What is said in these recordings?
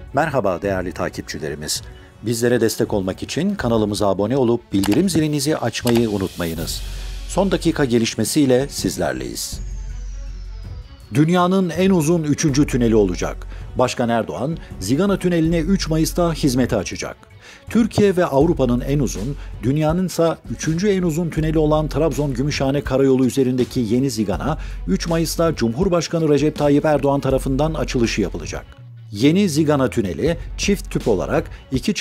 Merhaba değerli takipçilerimiz. Bizlere destek olmak için kanalımıza abone olup bildirim zilinizi açmayı unutmayınız. Son dakika gelişmesiyle sizlerleyiz. Dünyanın en uzun 3. tüneli olacak. Başkan Erdoğan, Zigana Tüneli'ne 3 Mayıs'ta hizmete açacak. Türkiye ve Avrupa'nın en uzun, dünyanınsa 3. en uzun tüneli olan Trabzon-Gümüşhane Karayolu üzerindeki yeni Zigana, 3 Mayıs'ta Cumhurbaşkanı Recep Tayyip Erdoğan tarafından açılışı yapılacak. Yeni Zigana Tüneli, çift tüp olarak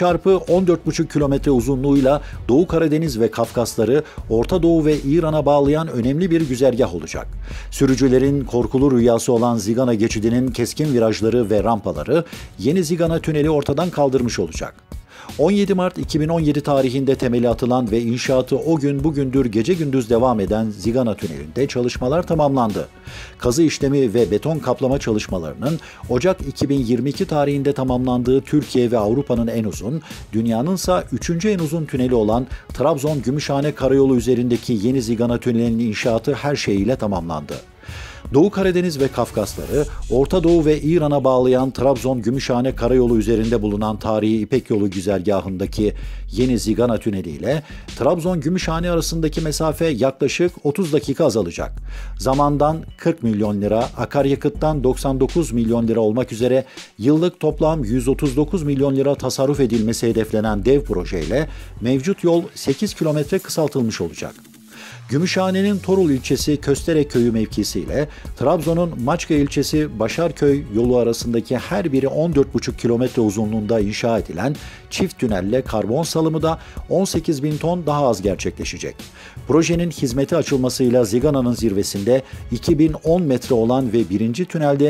2x14,5 kilometre uzunluğuyla Doğu Karadeniz ve Kafkasları Orta Doğu ve İran'a bağlayan önemli bir güzergah olacak. Sürücülerin korkulu rüyası olan Zigana geçidinin keskin virajları ve rampaları yeni Zigana Tüneli ortadan kaldırmış olacak. 17 Mart 2017 tarihinde temeli atılan ve inşaatı o gün bugündür gece gündüz devam eden Zigana Tüneli'nde çalışmalar tamamlandı. Kazı işlemi ve beton kaplama çalışmalarının Ocak 2022 tarihinde tamamlandığı Türkiye ve Avrupa'nın en uzun, dünyanınsa 3. en uzun tüneli olan Trabzon-Gümüşhane Karayolu üzerindeki yeni Zigana Tüneli'nin inşaatı her şeyiyle tamamlandı. Doğu Karadeniz ve Kafkasları, Orta Doğu ve İran'a bağlayan Trabzon-Gümüşhane Karayolu üzerinde bulunan tarihi İpek Yolu güzergahındaki yeni Zigana Tüneli ile Trabzon-Gümüşhane arasındaki mesafe yaklaşık 30 dakika azalacak. Zamandan 40 milyon lira, akaryakıttan 99 milyon lira olmak üzere yıllık toplam 139 milyon lira tasarruf edilmesi hedeflenen dev projeyle mevcut yol 8 kilometre kısaltılmış olacak. Gümüşhane'nin Torul ilçesi Kösterek köyü mevkisiyle Trabzon'un Maçka ilçesi Başarköy yolu arasındaki her biri 14,5 kilometre uzunluğunda inşa edilen çift tünelle karbon salımı da 18 bin ton daha az gerçekleşecek. Projenin hizmete açılmasıyla Zigana'nın zirvesinde 2010 metre olan ve birinci tünelde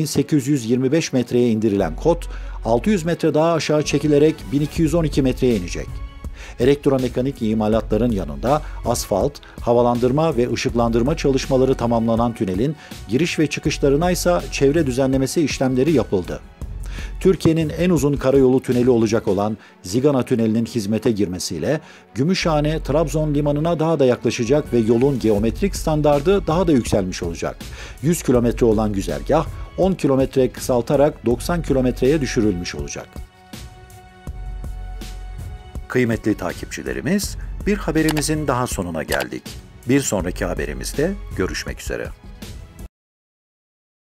1825 metreye indirilen kod, 600 metre daha aşağı çekilerek 1212 metreye inecek. Elektromekanik imalatların yanında asfalt, havalandırma ve ışıklandırma çalışmaları tamamlanan tünelin giriş ve çıkışlarına ise çevre düzenlemesi işlemleri yapıldı. Türkiye'nin en uzun karayolu tüneli olacak olan Zigana Tüneli'nin hizmete girmesiyle Gümüşhane, Trabzon limanına daha da yaklaşacak ve yolun geometrik standardı daha da yükselmiş olacak. 100 kilometre olan güzergah 10 kilometre kısaltarak 90 kilometreye düşürülmüş olacak. Kıymetli takipçilerimiz, bir haberimizin daha sonuna geldik. Bir sonraki haberimizde görüşmek üzere.